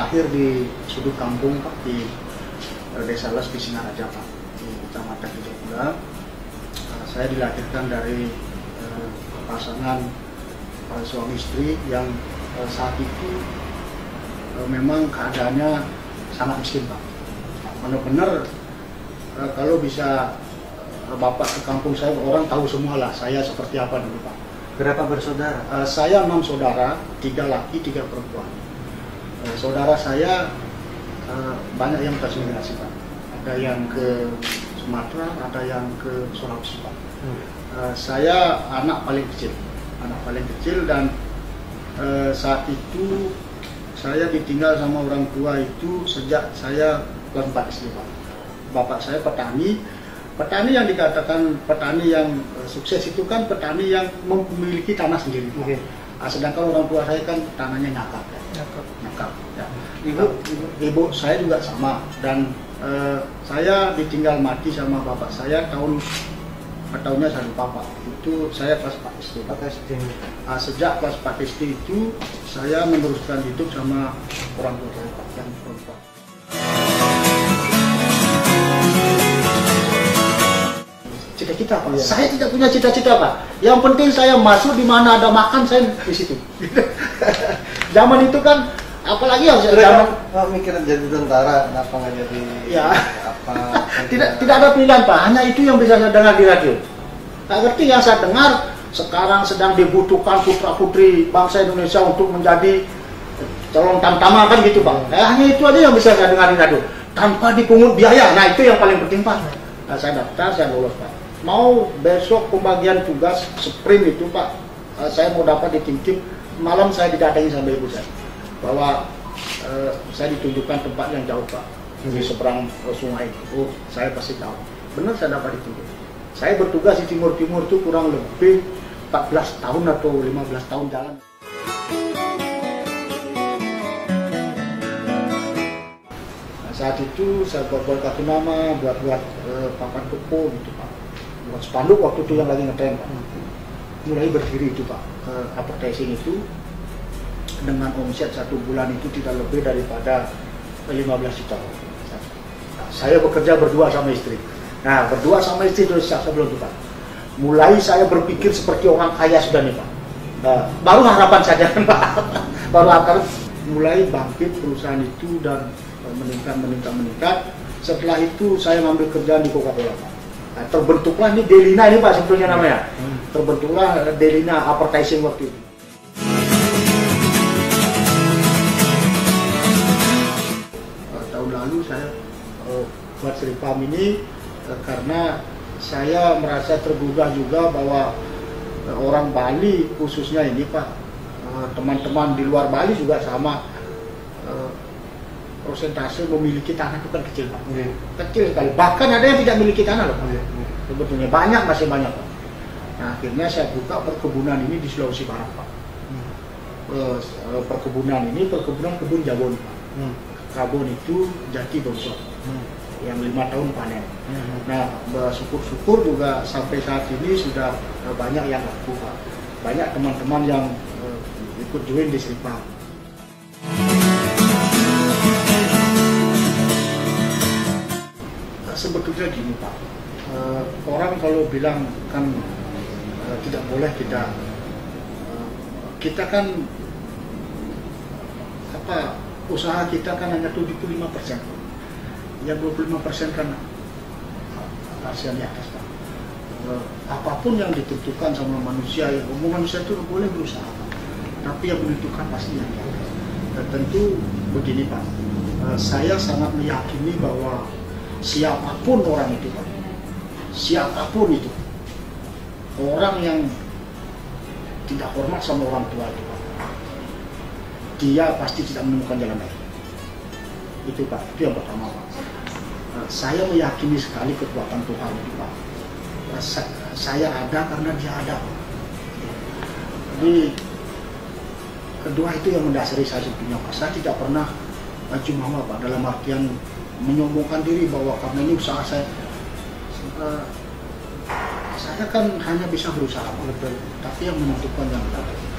lahir di sudut kampung Pak, di Desa Les di Singaraja Pak, di Kecamatan Hijau. Saya dilahirkan dari pasangan suami istri yang saat itu memang keadaannya sangat miskin Pak. Benar-benar kalau bisa Bapak ke kampung saya, orang tahu semua lah saya seperti apa dulu Pak. Berapa bersaudara? Saya 6 saudara, 3 laki, 3 perempuan. Saudara saya banyak yang terintegrasi Pak. Ada yang ke Sumatera, ada yang ke Sulawesi Pak. Saya anak paling kecil dan saat itu saya ditinggal sama orang tua itu sejak saya kelas 4 SD Pak. Bapak saya petani yang dikatakan petani yang sukses itu kan petani yang memiliki tanah sendiri. Okay. Sedangkan orang tua saya kan tanahnya nyakap. Ya. Ibu saya juga sama, dan saya ditinggal mati sama bapak saya tahunnya saya lupa Pak. Itu saya kelas 4 SD. Sejak kelas 4 SD itu saya meneruskan hidup sama orang tua saya Pak, yang perempuan. Cita-cita Pak. Saya tidak punya cita-cita Pak. Yang penting saya masuk di mana ada makan, saya di situ. Zaman itu kan, apalagi harus zaman mikir jadi tentara, kenapa nggak jadi ya apa? tidak ada pilihan Pak. Hanya itu yang bisa saya dengar di radio. Tak ngerti yang saya dengar sekarang sedang dibutuhkan putra-putri bangsa Indonesia untuk menjadi calon tamtama kan gitu Pak. Hanya itu aja yang bisa saya dengar di radio. Tanpa dipungut biaya. Nah itu yang paling penting Pak. Nah, saya daftar, saya lolos Pak. Mau besok pembagian tugas sprint itu Pak, saya mau dapat di tim-tim, malam saya didatangi sama ibu saya bahwa saya ditunjukkan tempat yang jauh Pak, di seberang sungai. Oh, saya pasti tahu. Benar saya dapat ditunjuk. Saya bertugas di timur-timur itu kurang lebih 14 tahun atau 15 tahun jalan. Nah, saat itu saya buat kartu nama, buat papan kepo gitu Pak. Buat spanduk waktu itu yang lagi ngetren Pak. Mulai berdiri itu Pak, advertising itu dengan omset 1 bulan itu tidak lebih daripada 15 juta. Saya bekerja berdua sama istri. Nah, berdua sama istri terus sebelum itu Pak. Mulai saya berpikir seperti orang kaya sudah nih Pak. Baru harapan saja Pak. Baru akan mulai bangkit perusahaan itu dan meningkat. Setelah itu saya ngambil kerjaan di Coca-Cola Pak. Nah, terbentuklah ini Delina ini Pak sebetulnya namanya. Terbentuklah Delina Advertising waktu itu. Tahun lalu saya buat Seripam ini karena saya merasa tergugah juga bahwa orang Bali khususnya ini Pak, teman-teman di luar Bali juga sama, persentase memiliki tanah itu kan kecil Pak. Kecil sekali, bahkan ada yang tidak memiliki tanah loh Pak. Sebetulnya masih banyak Pak. Nah, akhirnya saya buka perkebunan ini di Sulawesi Barat Pak. Perkebunan kebun jabon Pak. Kebun itu jati bongsor, yang 5 tahun panen. Nah, syukur-syukur juga sampai saat ini sudah banyak yang laku Pak. Banyak teman-teman yang ikut join di Seripam. Sebetulnya gini Pak, orang kalau bilang kan tidak boleh kita kan usaha kita kan hanya 75%, ya 25% kan hasil di atas Pak. Apapun yang ditentukan sama manusia, manusia itu boleh berusaha Pak, tapi yang menentukan pasti yang di atas. Dan tentu begini Pak, saya sangat meyakini bahwa siapapun orang itu Pak, siapapun itu, orang yang tidak hormat sama orang tua itu Pak, dia pasti tidak menemukan jalan lain. Itu Pak, itu yang pertama Pak. Saya meyakini sekali kekuatan Tuhan itu Pak. Saya ada karena dia ada Pak. Jadi kedua itu yang mendasari saya sebetulnya Pak. Saya tidak pernah jumawa Pak, dalam artian menyombongkan diri bahwa karena ini usaha saya kan hanya bisa berusaha Pak, tapi yang menentukan yang ada.